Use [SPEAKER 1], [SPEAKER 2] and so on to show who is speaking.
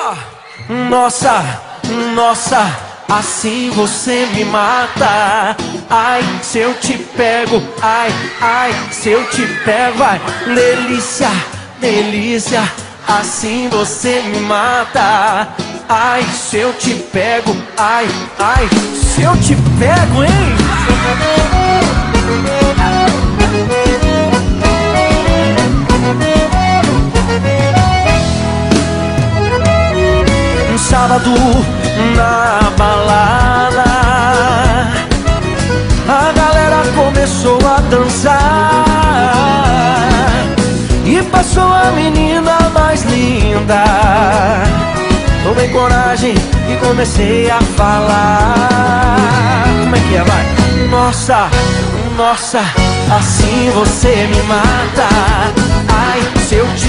[SPEAKER 1] Nossa, nossa, assim você me mata. Ai, se eu te pego, ai, ai, se eu te pego, ai, delícia, delícia, assim você me mata. Ai, se eu te pego, ai, ai, se eu te pego, hein? Um sábado na balada, a galera começou a dançar e passou a menina mais linda. Tomei coragem e comecei a falar. Como é que é, vai? Nossa, nossa, assim você me mata. Ai, se eu te